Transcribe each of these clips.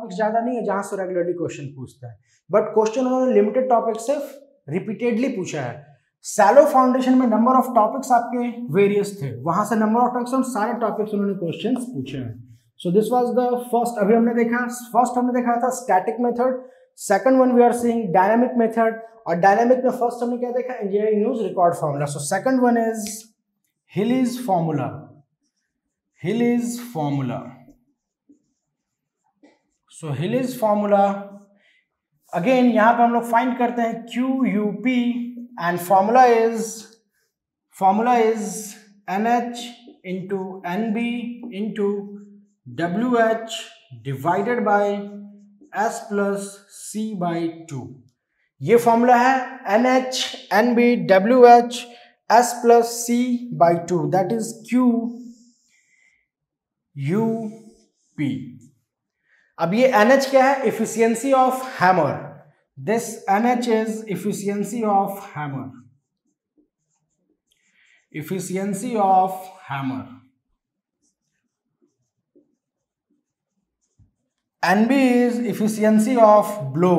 Topics ज्यादा नहीं है जहां से रेगुलरली क्वेश्चन पूछता है, बट क्वेश्चन उन्होंने लिमिटेड टॉपिक से रिपीटेडली पूछा है। सैलो फाउंडेशन में नंबर ऑफ टॉपिक्स आपके वेरियस थे, वहां से नंबर ऑफ टॉपिक्स सारे टॉपिक्स उन्होंने क्वेश्चन पूछे हैं। So this was the first, अभी हमने देखा था static method, second one we are seeing dynamic method, और डायनामिक में फर्स्ट हमने क्या देखा, engineering news record formula. So second one is Hiley's formula, Hiley's formula. So Hiley's formula again यहां पे हम लोग फाइंड करते हैं QUP and formula is NH into NB into WH divided by S plus C by 2। ये formula है NH NB WH S plus C by 2, that is QUP। अब ये NH क्या है, efficiency of hammer, this NH is efficiency of hammer, efficiency of hammer। NB is efficiency of blow,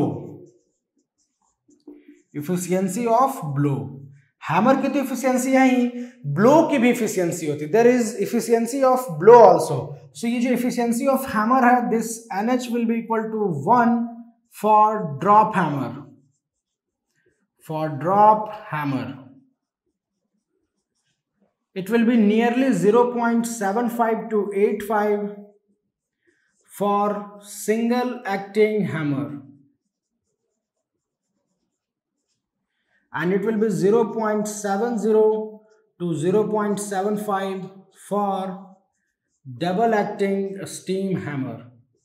efficiency of blow। Hammer की तो efficiency है ही, blow की भी efficiency होती है, there is efficiency of blow also. So ये जो efficiency of hammer है, this NH will be equal to 1 for drop hammer, for drop hammer it will be nearly 0.75 to 85 for single acting hammer, and it will be 0.70 to 0.75 for double acting steam hammer।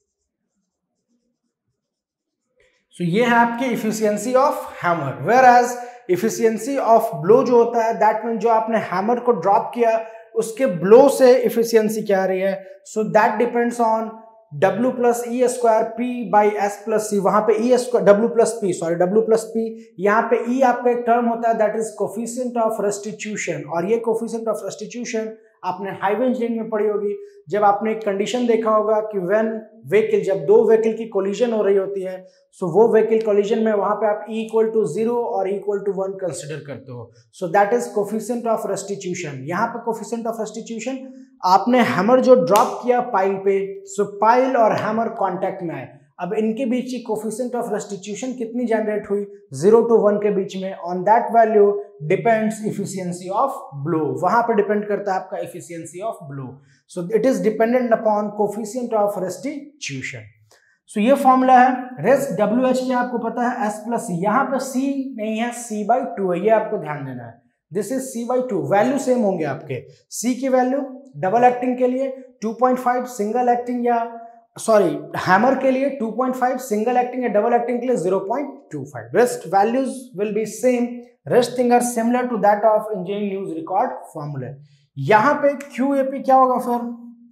so ये है आपकी efficiency of hammer, whereas efficiency of blow जो होता है, that mean जो आपने hammer को drop किया उसके ब्लो से इफिशियंसी क्या आ रही है। So that depends on W plus E square P by S plus C। वहां पे E square W plus P, यहाँ पे E आपका एक टर्म होता है that is coefficient of restitution, और ये कोफिशिएंट ऑफ रेस्टिट्यूशन आपने हाईवे इंजीनियरिंग में पढ़ी होगी, जब आपने एक कंडीशन देखा होगा कि व्हेन व्हीकल, जब दो व्हीकल की कोलिजन हो रही होती है, सो वो व्हीकल कोलिजन में वहां पे आप E इक्वल टू 0 और E इक्वल टू 1 कंसिडर करते हो। So that is coefficient of restitution. यहाँ पे कोफिशिएंट ऑफ रेस्टिट्यूशन, आपने हैमर जो ड्रॉप किया पाइल पे, सो पाइल और हैमर कांटेक्ट में आए, अब इनके बीच की कोफिशिएंट ऑफ रेस्टिट्यूशन कितनी जनरेट हुई, 0 to 1 के बीच में, on that value depends efficiency of blow, वहां पे डिपेंड करता है आपका efficiency of blow. So it is dependent upon coefficient of restitution. सो ये फॉर्मूला है, रेस्ट WH क्या आपको पता है, S plus C, यहाँ पे C नहीं है, C by 2 है, ये आपको ध्यान देना है, this is C by 2, value same होंगे आपके। C की वैल्यू डबल एक्टिंग के लिए 2.5, सिंगल एक्टिंग या सॉरी हैमर के लिए 2.5, सिंगल एक्टिंग या डबल एक्टिंग के लिए 0.25। Rest values will be same, rest thing are similar to that of engineering news record formula. यहाँ पे QAP क्या होगा फिर,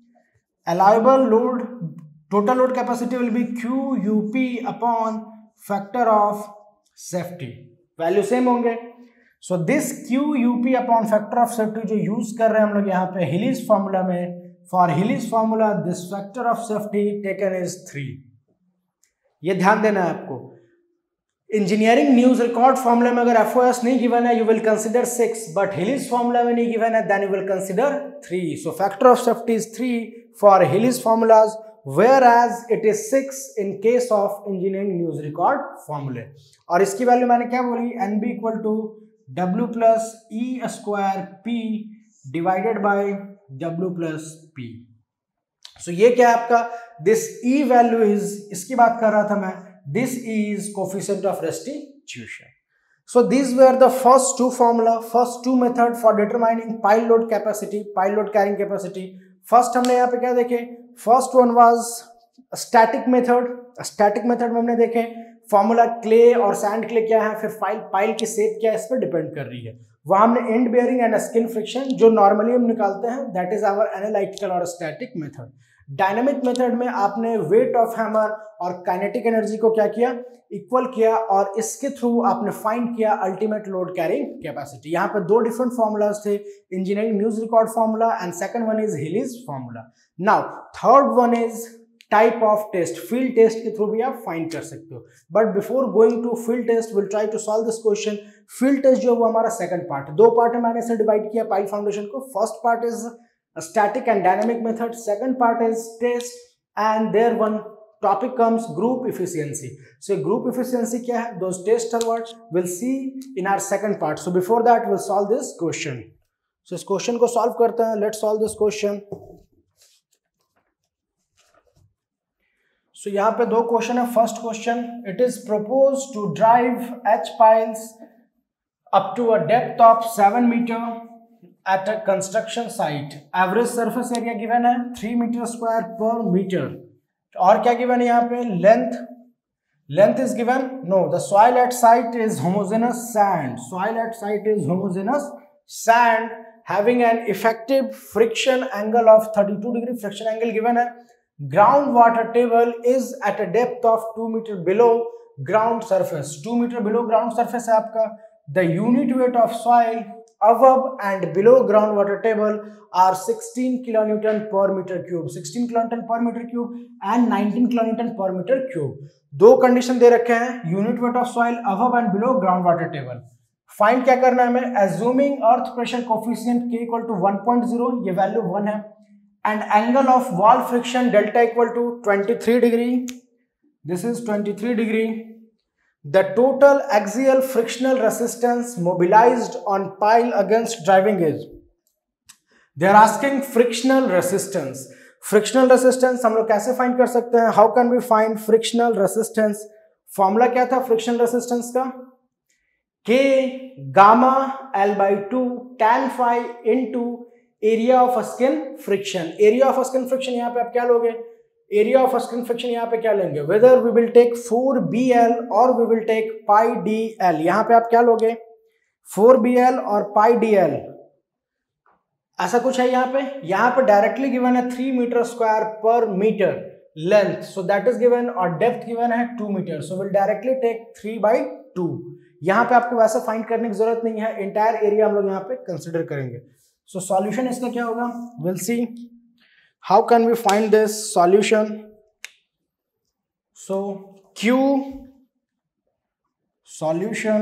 allowable load, total load capacity will be QUP upon factor of safety, value same होंगे। So this QUP upon factor of safety जो use कर रहे हैं हम लोग यहाँ पे हिलीज फॉर्मूला में, for Hiley's formula this factor of safety taken is 3। ये ध्यान देना है आपको, इंजीनियरिंग न्यूज रिकॉर्ड फॉर्मूला में अगर FOS नहीं गिवन है you will consider 6, but Hiley's formula में नहीं गिवन है then you will consider 3। So factor of safety is 3 for Hiley's formulas, whereas it is 6 in case of engineering news record formula। और इसकी value मैंने क्या बोली, NB equal to W plus E square P divided by W plus P। सो ये क्या है आपका, दिस E वैल्यू इज, इसकी बात कर रहा था मैं, this is coefficient of restitution. So these were the first two formula, first two method for determining pile load capacity, pile load carrying capacity। First हमने यहाँ पे क्या देखे, first one was static method, static method में हमने देखे formula clay और sand clay क्या है, फिर पाइल की शेप क्या है इस पर डिपेंड कर रही है। वहां हमने end bearing and skin friction जो नॉर्मली हम निकालते हैं, दैट इज आवर एनालिटिकल और स्टैटिक मेथड। डायनामिक मेथड में आपने वेट ऑफ हैमर और काइनेटिक एनर्जी को क्या किया, इक्वल किया, और इसके थ्रू आपने फाइंड किया अल्टीमेट लोड कैरिंग कैपेसिटी। यहाँ पे दो डिफरेंट फॉर्मूलाज थे, engineering news record formula and second one is Hiley's formula. Now third one is type of test, field test के थ्रू भी आप फाइंड कर सकते हो। But before going to field test will try to solve this question. Field test जो है वो हमारा सेकंड पार्ट, दो पार्ट में मैंने इसे डिवाइड किया पाइल फाउंडेशन को। First part is static and dynamic method, second part is test, and there one topic comes group efficiency. So group efficiency क्या है, those tests are what we'll see in our second part. So before that we'll solve this question. So इस question को solve करते हैं। Let's solve this question. So यहाँ पे दो question है। First question, it is proposed to drive H piles up to a depth of 7 meter at a construction site. Average surface area given है 3 meter square per meter. और क्या given है यहाँ पे, length is given, no, the soil at site is homogeneous sand, soil at site is homogeneous sand having an effective friction angle of 32 degree, friction angle given है। Ground water table is at a depth of 2 metre below ground surface, 2 metre below ground surface है आपका। The unit weight of soil above and below groundwater table are 16 kilonewton per meter cube, 16 kilonewton per meter cube and 19 kilonewton per meter cube। दो condition दे रखे हैं, unit weight of soil above and below groundwater table। Find क्या करना है हमें, assuming earth pressure coefficient k equal to 1.0, ये value 1 है, and angle of wall friction delta equal to 23 degree, this is 23 degree. The total axial frictional resistance mobilized on pile against driving is, they are asking frictional resistance। frictional resistance हम लोग कैसे find कर सकते हैं, how can we find frictional resistance? Formula क्या था frictional resistance का, K gamma L by 2 tan phi into area of skin friction. Area of skin friction यहाँ पे आप क्या लोगे, एरिया ऑफ स्किन फ्रिक्शन यहाँ पे क्या लेंगे, whether we will take 4BL और we will take pi DL। यहाँ पे आप क्या लोगे, 4BL और पाई DL, ऐसा कुछ है यहाँ पे डायरेक्टली गिवन है 3 metre square per metre length, so that is given, और डेप्थ गिवन है 2 metre, so will directly take 3/2। यहाँ पे आपको वैसे फाइंड करने की जरूरत नहीं है, इंटायर एरिया हम लोग यहाँ पे कंसिडर करेंगे। सो सॉल्यूशन इसका क्या होगा, will see how can we find this solution। so Q solution,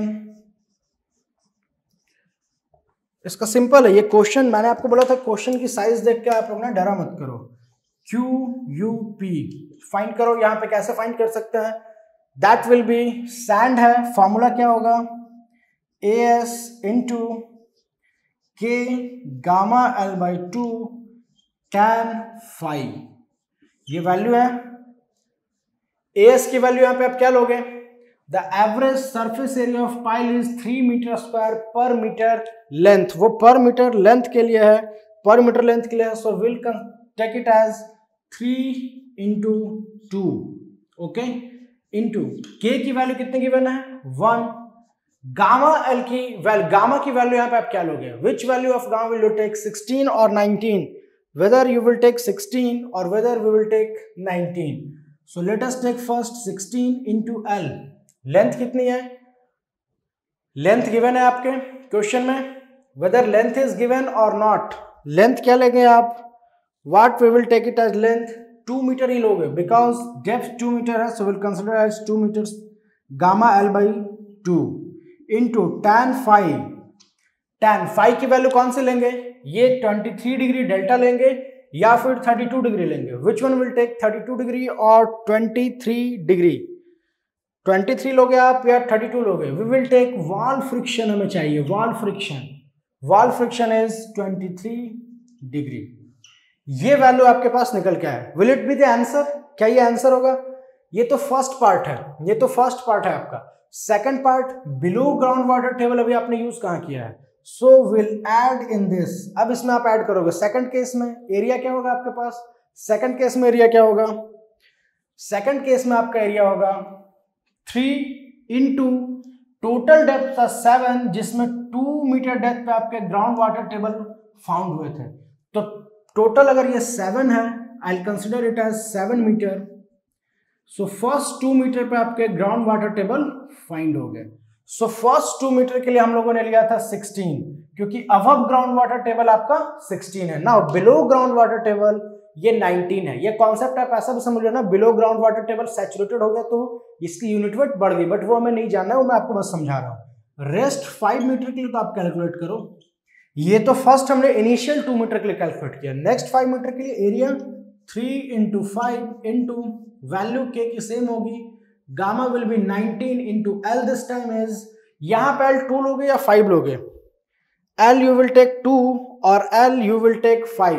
इसका सिंपल है, ये क्वेश्चन मैंने आपको बोला था क्वेश्चन की साइज देख के आप लोग ना डरा मत करो। QUP फाइंड करो, यहाँ पे कैसे फाइंड कर सकते हैं, दैट विल बी सैंड है, फॉर्मूला क्या होगा, AS into K gamma L by 2 tan phi, ये वैल्यू है। AS की वैल्यू यहाँ पे आप क्या लोगे, the average surface area of pile is 3 metre square per metre length, वो पर मीटर लेंथ के लिए है, पर मीटर लेंथ के लिए है, so will take it as 3 into 2, okay, into K की वैल्यू कितने गिवन है 1, गामा L की गामा की वैल्यू यहाँ पे आप क्या लोगे, which value of gamma will you take, 16 और 19, whether you will take 16 or whether we will take 19। so let us take first 16 into L। Length कितनी है, लेंथ गिवन है आपके क्वेश्चन में, whether length is given or not, length क्या लेंगे आप, what we will take it as length 2 metre ही लोगे, because depth 2 मीटर है, so we'll consider as 2 meters, gamma L by 2 into tan phi की वैल्यू कौन से लेंगे, ये 23 डिग्री डेल्टा लेंगे या फिर 32 डिग्री लेंगे, which one will take 32 degree और 23 डिग्री, 23 लोगे आप या 32 लोगे, we will take wall friction, हमें चाहिए वॉल फ्रिक्शन इज 23 डिग्री। ये वैल्यू आपके पास निकल के आया, will it be the answer, क्या ये आंसर होगा, ये तो फर्स्ट पार्ट है, आपका second part below ground water table अभी आपने यूज कहाँ किया है, so will add in this, अब इसमें आप ऐड करोगे, सेकंड केस में एरिया क्या होगा आपके पास, सेकंड केस में एरिया क्या होगा, सेकंड केस में आपका एरिया होगा 3 इंटू टोटल डेप्थ था 7, जिसमें 2 मीटर डेप्थ पे आपके ग्राउंड वाटर टेबल फाउंड हुए थे, तो टोटल अगर ये 7 है, I will consider it as 7 metre, so first 2 metre पे आपके ग्राउंड वाटर टेबल फाइंड हो गए। सो फर्स्ट 2 मीटर के लिए हम लोगों ने लिया था 16, क्योंकि अबव ग्राउंड वाटर टेबल आपका 16 है। Now below ground water table ये 19 है। ये कॉन्सेप्ट आप ऐसा भी समझ लो ना, below ground water table saturated हो गया तो इसकी यूनिट वेट बढ़ गई, बट वो हमें नहीं जानना है, वो मैं आपको बस समझा रहा हूँ। रेस्ट 5 मीटर के लिए तो आप कैलकुलेट करो, ये तो फर्स्ट हमने इनिशियल 2 मीटर के लिए कैलकुलेट किया। नेक्स्ट 5 मीटर के लिए एरिया 3 इंटू 5 इंटू वैल्यू के की सेम होगी, gamma will be 19 into L this time is, यहां पे एल 2 लोगे या 5 लोगे? एल यू विल टेक 2 और एल यू विल टेक 5।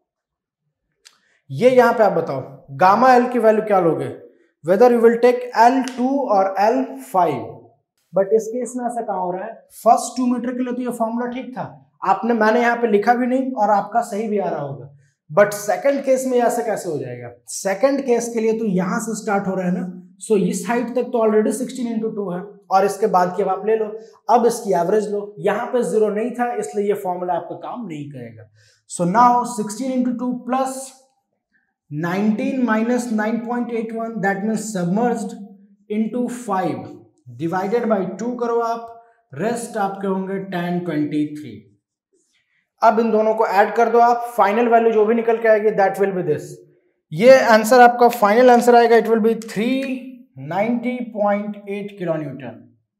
ये यहां पे आप बताओ गामा एल की वैल्यू क्या लोगे, whether you will take L2 और L5। बट इस केस में ऐसा कहां हो रहा है, फर्स्ट 2 मीटर के लिए तो ये फॉर्मूला ठीक था, मैंने यहाँ पे लिखा भी नहीं और आपका सही भी आ रहा होगा, बट सेकंड केस में ऐसा कैसे हो जाएगा? सेकंड केस के लिए तो यहां से स्टार्ट हो रहा है ना, सो इस हाइट तक तो ऑलरेडी 16 इंटू 2 है और इसके बाद की अब आप ले लो, अब इसकी एवरेज लो, यहाँ पे 0 नहीं था इसलिए ये फॉर्मूला आपका काम नहीं करेगा। So now 16 into 2 plus 19 minus 9.81 that means submerged into 5 divided by 2 करो आप, रेस्ट आपके होंगे 1023। अब इन दोनों को ऐड कर दो आप, फाइनल वैल्यू जो भी निकल के आएगी दैट विल बी दिस। ये आंसर आपका फाइनल आंसर आएगा, it will be 390.8 kilo newton,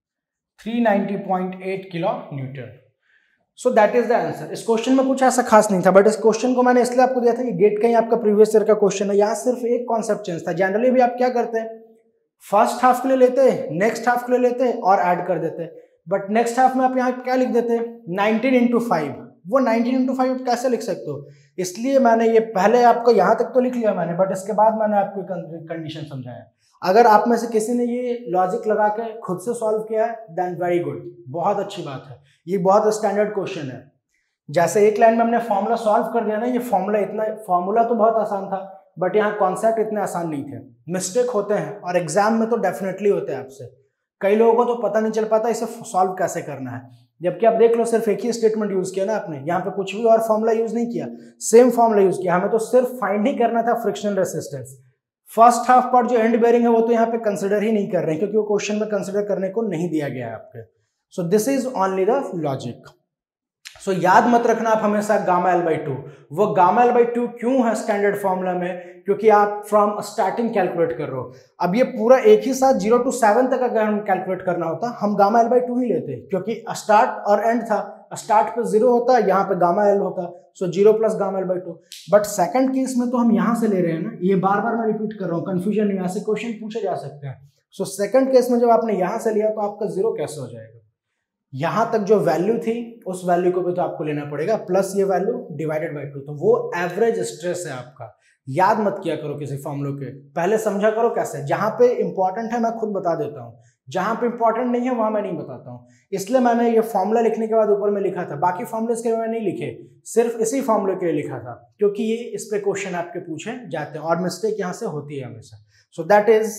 390.8 kilo newton. So that is the answer. इस क्वेश्चन में कुछ ऐसा खास नहीं था, बट इस क्वेश्चन को मैंने इसलिए आपको दिया था, ये गेट का ही आपका प्रीवियस ईयर का क्वेश्चन है, यहाँ सिर्फ एक कॉन्सेप्ट चेंज था। जनरली भी आप क्या करते हैं, फर्स्ट हाफ के लिए लेते हैं, नेक्स्ट हाफ के लिए लेते हैं और ऐड कर देते हैं, बट नेक्स्ट हाफ में आप यहाँ क्या लिख देते हैं 19 इंटू 5। वो 19 इंटू 5 कैसे लिख सकते हो, इसलिए मैंने ये पहले आपको यहाँ तक तो लिख लिया मैंने, बट इसके बाद मैंने आपको कंडीशन समझाया। अगर आप में से किसी ने ये लॉजिक लगा के खुद से सॉल्व किया है देन वेरी गुड, बहुत अच्छी बात है, ये बहुत स्टैंडर्ड क्वेश्चन है। जैसे एक लाइन में हमने फॉर्मूला सॉल्व कर दिया ना, ये फॉर्मूला तो बहुत आसान था, बट यहाँ कॉन्सेप्ट इतने आसान नहीं थे। मिस्टेक होते हैं और एग्जाम में तो डेफिनेटली होते हैं आपसे, कई लोगों को तो पता नहीं चल पाता इसे सॉल्व कैसे करना है, जबकि आप देख लो सिर्फ एक ही स्टेटमेंट यूज किया ना आपने, यहाँ पे कुछ भी और फॉर्मूला यूज नहीं किया, सेम फॉर्मूला यूज किया। हमें तो सिर्फ फाइंड ही करना था frictional resistance. First half part जो एंड बेयरिंग है वो तो यहाँ पे कंसिडर ही नहीं कर रहे हैं, क्योंकि वो क्वेश्चन में कंसिडर करने को नहीं दिया गया है आपके। So this is only the logic. So याद मत रखना आप हमेशा गामा एल बाई 2। वो गामा एल बाई 2 क्यों है स्टैंडर्ड फॉर्मूला में, क्योंकि आप फ्रॉम स्टार्टिंग कैलकुलेट कर रहे हो। अब ये पूरा एक ही साथ 0 to 7 तक अगर हम कैलकुलेट करना होता हम गामा एल बाई 2 ही लेते, क्योंकि स्टार्ट और एंड था, स्टार्ट पे 0 होता, यहाँ पे गामा एल होता, so 0 plus gamma L by 2। But second case में तो हम यहाँ से ले रहे हैं ना, ये बार बार मैं रिपीट कर रहा हूँ, कंफ्यूजन नहीं, ऐसे क्वेश्चन पूछे जा सकते हैं। सो सेकंड केस में जब आपने यहाँ से लिया तो आपका 0 कैसे हो जाएगा, यहां तक जो वैल्यू थी उस वैल्यू को भी तो आपको लेना पड़ेगा, प्लस ये वैल्यू डिवाइडेड बाय 2, तो वो एवरेज स्ट्रेस है आपका। याद मत किया करो किसी फॉर्मूले के, पहले समझा करो कैसे, जहां पे इंपॉर्टेंट है मैं खुद बता देता हूं, जहां पे इंपॉर्टेंट नहीं है वहां मैं नहीं बताता हूं। इसलिए मैंने ये फॉर्मूला लिखने के बाद ऊपर में लिखा था, बाकी फॉर्मूले के मैंने नहीं लिखे, सिर्फ इसी फॉर्मूले के लिए लिखा था, क्योंकि ये इस पे क्वेश्चन आपके पूछे जाते हैं और मिस्टेक यहां से होती है हमेशा। So that is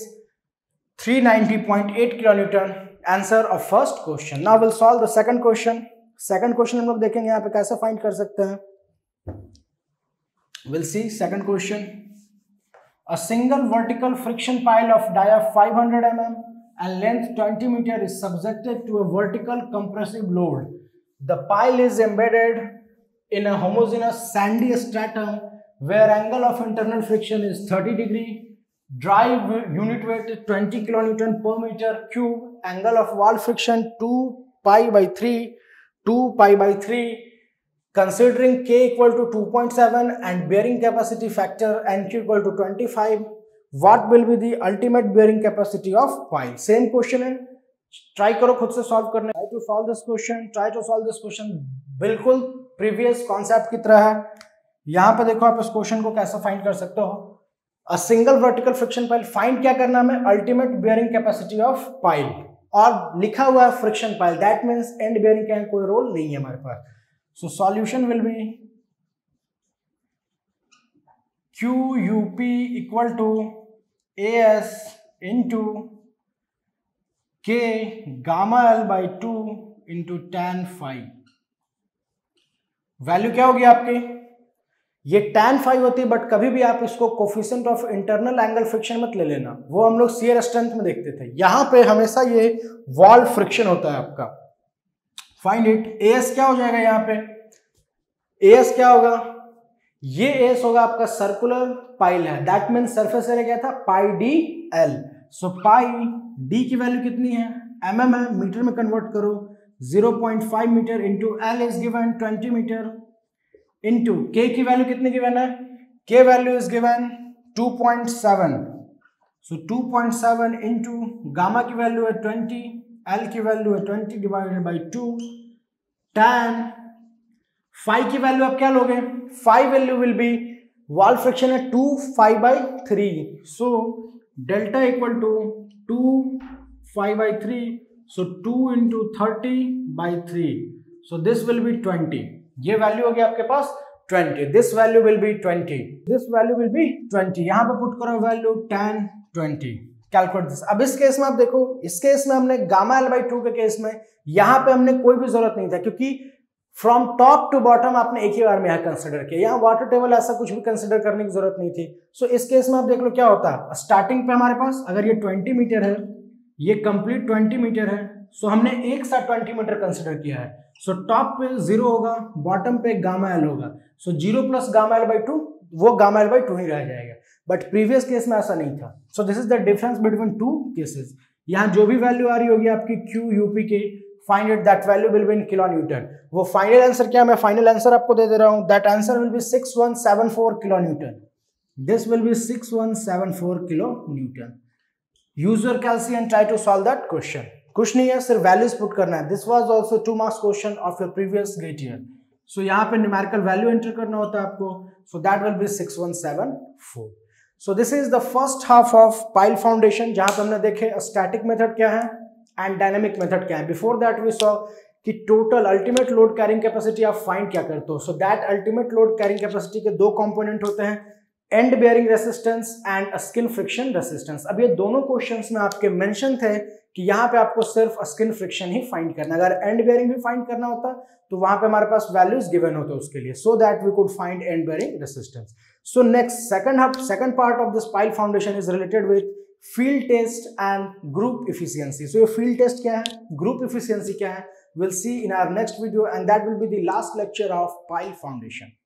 390.8 kilo newton answer of first question. Now will solve the second question. Second question हम लोग देखेंगे यहाँ पे कैसे फाइंड कर सकते हैं। Will see second question. A single vertical friction pile of dia 500 mm and length 20 meter is subjected to a vertical compressive load. The pile is embedded in a homogeneous sandy stratum where angle of internal friction is 30 degree. Drive unit weight is 20 kilonewton per meter cube. Angle of wall friction 2 pi by 3. Considering k equal to 2.7 and bearing capacity factor nq equal to 25, what will be the ultimate bearing capacity of pile? Same question है, try करो खुद से solve करने। Try to solve this question. बिल्कुल previous concept की तरह है। यहाँ पे देखो आप इस क्वेश्चन को कैसे फाइंड कर सकते हो। A single vertical friction pile, find क्या करना है, ultimate bearing capacity of pile, और लिखा हुआ है friction pile, that means end bearing का कोई रोल नहीं है हमारे पास। So solution will be QUP equal to AS into K gamma L by 2 into tan phi। Value क्या होगी आपकी, ये tan phi होती है, बट कभी भी आप इसको coefficient of internal angle friction मत ले लेना, वो हम लोग शियर स्ट्रेंथ में देखते थे। यहां पे हमेशा ये वॉल फ्रिक्शन होता है आपका। Find it. AS क्या हो जाएगा, यहाँ पे AS क्या होगा, ये एस होगा आपका सर्कुलर पाइल है, दैट मीन सरफेस एरिया क्या था pi D L. So pi D की वैल्यू कितनी है, mm है, मीटर में कन्वर्ट करो 0.5 metre into L is given 20 metre into K की वैल्यू कितनी गिवन है, K value is given 2.7। So 2.7 into gamma की वैल्यू है 20, एल की वैल्यू है 20 डिवाइडेड बाई 2 tan फाई की वैल्यू आप क्या लोगे, phi value will be wall friction है 2 phi by 3, so delta equal to 2 phi by 3, so 2 into 30 by 3, so this will be 20। ये वैल्यू होगी आपके पास 20, this value will be 20, this value will be 20। यहां पे पुट करो value tan 20, calculate this. अब इस केस में आप देखो, इस केस में हमने गामा एल बाई 2 के केस में यहां पे हमने कोई भी जरूरत नहीं था, क्योंकि फ्रॉम टॉप टू बॉटम आपने एक ही बार में यहाँ कंसिडर किया, यहाँ वाटर टेबल ऐसा कुछ भी कंसिडर करने की जरूरत नहीं थी। सो इस केस में आप देख लो क्या होता है, स्टार्टिंग पे हमारे पास अगर ये 20 मीटर है, ये कंप्लीट 20 मीटर है, सो हमने एक साथ 20 मीटर कंसिडर किया है। सो टॉप पे 0 होगा, बॉटम पे गामा एल होगा, so 0 plus gamma L by 2 वो गामा एल बाई 2 ही रह जाएगा, बट प्रीवियस केस में ऐसा नहीं था। So this is the difference between two cases. यहाँ जो भी वैल्यू आ रही होगी आपकी क्यू यूपी के, find it that value will be in kilo newton. वो फाइनल आंसर क्या, मैं फाइनल आंसर आपको दे रहा हूं, that answer will be 6174 kilo newton. This will be 6174 kilo newton. Use your calci and try to solve that question. कुछ नहीं है, सिर्फ वैल्यूज पुट करना है। This was also 2 marks question of your previous GATE year. So यहाँ पे numerical value enter करना होता है आपको, so that will be 6174। So this is the first half of pile foundation, जहां पे हमने देखे स्टैटिक मेथड क्या है एंड डायनामिक मेथड क्या है। बिफोर दैट वी सॉ कि total ultimate load carrying capacity आप फाइंड क्या करते हो। So that ultimate load carrying capacity के 2 कंपोनेंट होते हैं, end bearing resistance and skin friction resistance. अब ये दोनों क्वेश्चंस में आपके मेंशन थे कि यहाँ पे आपको सिर्फ स्किन फ्रिक्शन ही फाइंड करना है। अगर एंड बेयरिंग भी फाइंड करना होता तो वहां पे हमारे पास वैल्यूज गिवन होते उसके लिए, so that we could find end bearing resistance. So next second part of this pile foundation is related with field test and group efficiency. So ये फील्ड टेस्ट क्या है, ग्रुप इफिशियंसी क्या है, we'll see in our next video, and that will be the last lecture of pile foundation.